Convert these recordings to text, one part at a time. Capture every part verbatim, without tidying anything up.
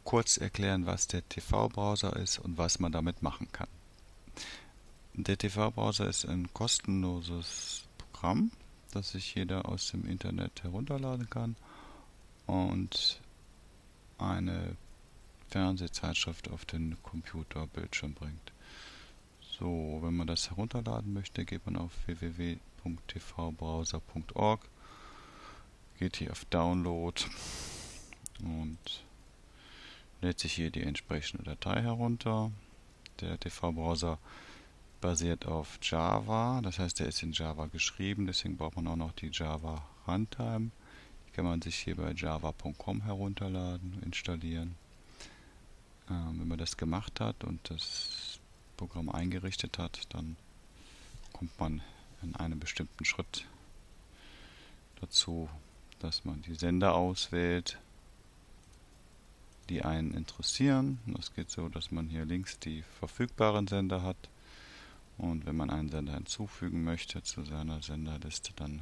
kurz erklären, was der T V-Browser ist und was man damit machen kann. Der T V-Browser ist ein kostenloses Programm, das sich jeder aus dem Internet herunterladen kann und eine Fernsehzeitschrift auf den Computerbildschirm bringt. So, wenn man das herunterladen möchte, geht man auf w w w punkt t v browser punkt org, geht hier auf Download und lädt sich hier die entsprechende Datei herunter. Der T V-Browser basiert auf Java, das heißt, er ist in Java geschrieben, deswegen braucht man auch noch die Java Runtime. Die kann man sich hier bei java punkt com herunterladen, installieren. Ähm, wenn man das gemacht hat und das Programm eingerichtet hat, dann kommt man in einem bestimmten Schritt dazu, dass man die Sender auswählt, die einen interessieren. Das geht so, dass man hier links die verfügbaren Sender hat und wenn man einen Sender hinzufügen möchte zu seiner Senderliste, dann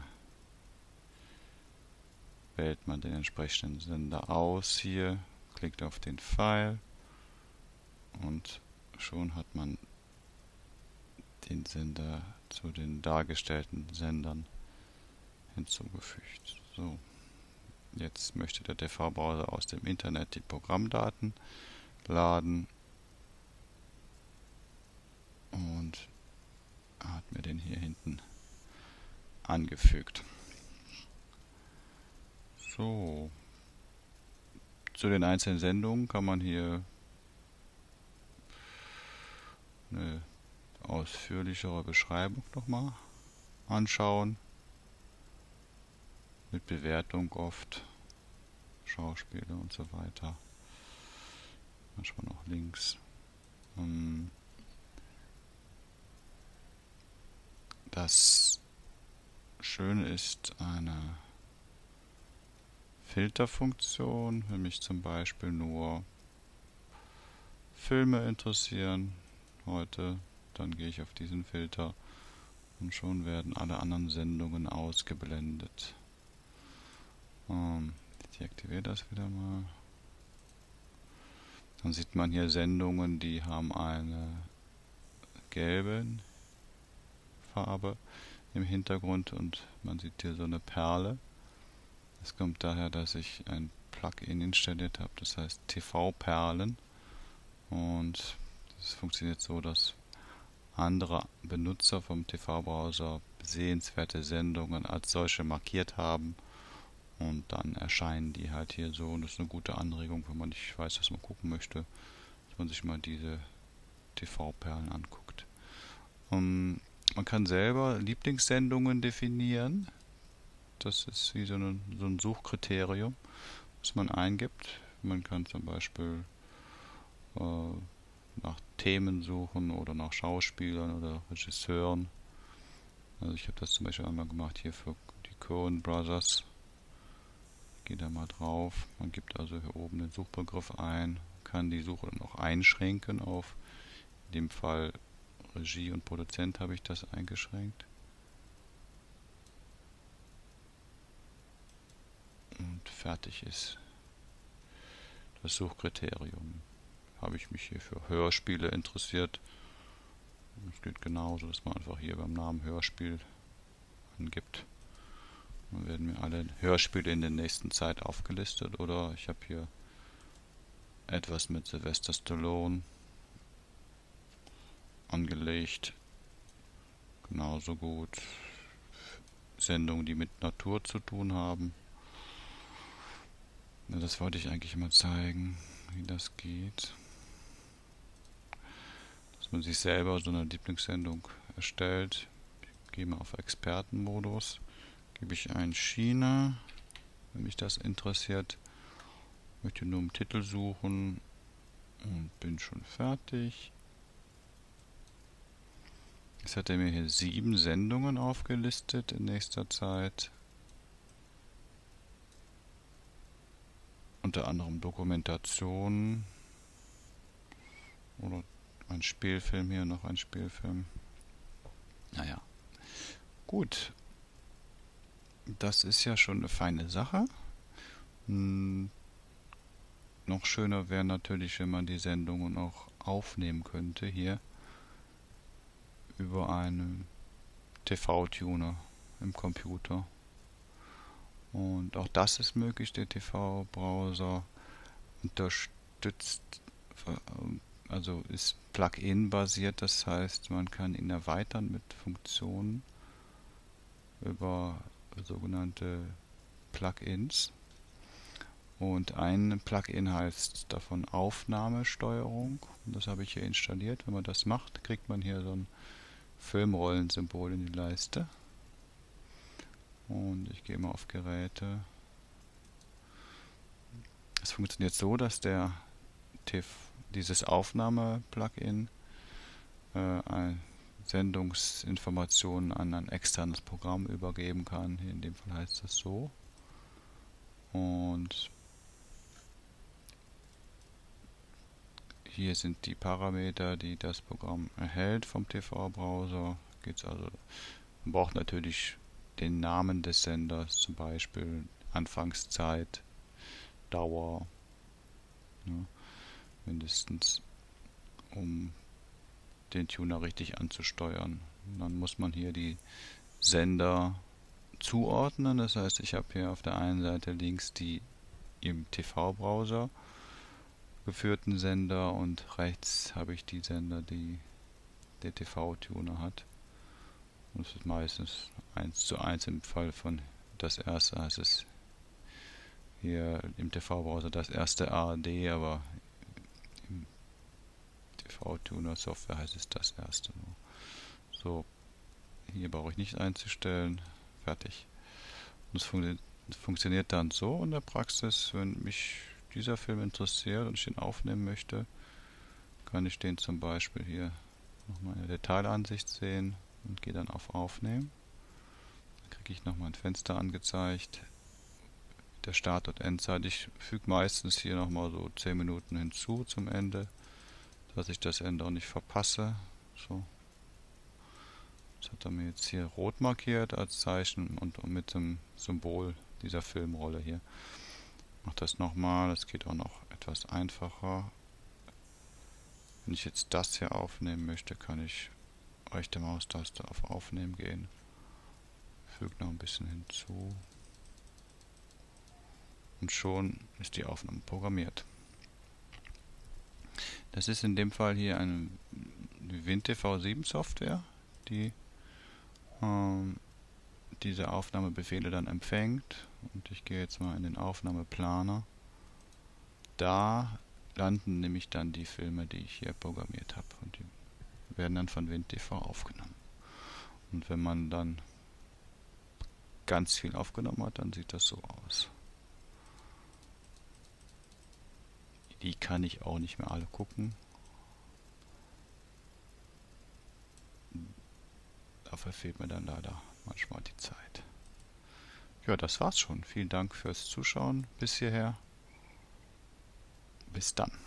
wählt man den entsprechenden Sender aus hier, klickt auf den Pfeil und schon hat man den Sender zu den dargestellten Sendern hinzugefügt. So, jetzt möchte der T V-Browser aus dem Internet die Programmdaten laden und hat mir den hier hinten angefügt. So, zu den einzelnen Sendungen kann man hier eine ausführlichere Beschreibung nochmal anschauen. Mit Bewertung oft, Schauspieler und so weiter. Manchmal noch Links. Das Schöne ist eine Filterfunktion, wenn mich zum Beispiel nur Filme interessieren heute, dann gehe ich auf diesen Filter und schon werden alle anderen Sendungen ausgeblendet. Ähm, ich deaktiviere das wieder mal. Dann sieht man hier Sendungen, die haben eine gelbe Farbe im Hintergrund und man sieht hier so eine Perle. Das kommt daher, dass ich ein Plugin installiert habe, das heißt T V-Perlen, und das funktioniert so, dass andere Benutzer vom T V-Browser sehenswerte Sendungen als solche markiert haben und dann erscheinen die halt hier so, und das ist eine gute Anregung, wenn man nicht weiß, was man gucken möchte, dass man sich mal diese T V-Perlen anguckt. Um, man kann selber Lieblingssendungen definieren. Das ist wie so, eine, so ein Suchkriterium, was man eingibt. Man kann zum Beispiel äh, nach Themen suchen oder nach Schauspielern oder Regisseuren. Also ich habe das zum Beispiel einmal gemacht hier für die Coen Brothers. Ich gehe da mal drauf. Man gibt also hier oben den Suchbegriff ein, kann die Suche dann auch einschränken auf, in dem Fall Regie und Produzent habe ich das eingeschränkt. Und fertig ist das Suchkriterium. Habe ich mich hier für Hörspiele interessiert. Es geht genauso, dass man einfach hier beim Namen Hörspiel angibt. Dann werden mir alle Hörspiele in der nächsten Zeit aufgelistet. Oder ich habe hier etwas mit Sylvester Stallone angelegt. Genauso gut Sendungen, die mit Natur zu tun haben. Ja, das wollte ich eigentlich mal zeigen, wie das geht. Dass man sich selber so eine Lieblingssendung erstellt. Ich gehe mal auf Expertenmodus. Gebe ich ein China, wenn mich das interessiert. Ich möchte nur einen Titel suchen und bin schon fertig. Jetzt hat er mir hier sieben Sendungen aufgelistet in nächster Zeit. Unter anderem Dokumentation oder ein Spielfilm, hier noch ein Spielfilm. Naja, gut. Das ist ja schon eine feine Sache. Hm, noch schöner wäre natürlich, wenn man die Sendungen auch aufnehmen könnte hier über einen T V-Tuner im Computer. Und auch das ist möglich. Der T V-Browser unterstützt, also ist Plugin basiert, das heißt, man kann ihn erweitern mit Funktionen über sogenannte Plugins. Und ein Plugin heißt davon Aufnahmesteuerung. Und das habe ich hier installiert. Wenn man das macht, kriegt man hier so ein Filmrollensymbol in die Leiste. Und ich gehe mal auf Geräte. Es funktioniert so, dass der T V, dieses Aufnahme-Plugin äh, Sendungsinformationen an ein externes Programm übergeben kann. Hier in dem Fall heißt das so. Und hier sind die Parameter, die das Programm erhält vom T V-Browser. Geht's also, man braucht natürlich den Namen des Senders, zum Beispiel Anfangszeit, Dauer, ne, mindestens, um den Tuner richtig anzusteuern. Und dann muss man hier die Sender zuordnen. Das heißt, ich habe hier auf der einen Seite links die im T V-Browser geführten Sender und rechts habe ich die Sender, die der T V-Tuner hat. Und das ist meistens eins zu eins im Fall von das erste, heißt es hier im T V-Browser das erste A R D, aber im T V-Tuner-Software heißt es das erste. So, hier brauche ich nicht einzustellen, fertig. Und es fun funktioniert dann so in der Praxis, wenn mich dieser Film interessiert und ich den aufnehmen möchte, kann ich den zum Beispiel hier nochmal in der Detailansicht sehen und gehe dann auf Aufnehmen. Dann kriege ich nochmal ein Fenster angezeigt, der Start- und Endzeit. Ich füge meistens hier nochmal so zehn Minuten hinzu zum Ende, dass ich das Ende auch nicht verpasse. So. Das hat er mir jetzt hier rot markiert als Zeichen und mit dem Symbol dieser Filmrolle hier. Ich mache das nochmal, das geht auch noch etwas einfacher. Wenn ich jetzt das hier aufnehmen möchte, kann ich rechte Maustaste auf Aufnehmen gehen. Füge noch ein bisschen hinzu. Und schon ist die Aufnahme programmiert. Das ist in dem Fall hier eine WinTV sieben Software, die ähm, diese Aufnahmebefehle dann empfängt. Und ich gehe jetzt mal in den Aufnahmeplaner. Da landen nämlich dann die Filme, die ich hier programmiert habe. Und die werden dann von WinTV aufgenommen. Und wenn man dann ganz viel aufgenommen hat, dann sieht das so aus. Die kann ich auch nicht mehr alle gucken. Dafür fehlt mir dann leider manchmal die Zeit. Ja, das war's schon. Vielen Dank fürs Zuschauen bis hierher. Bis dann.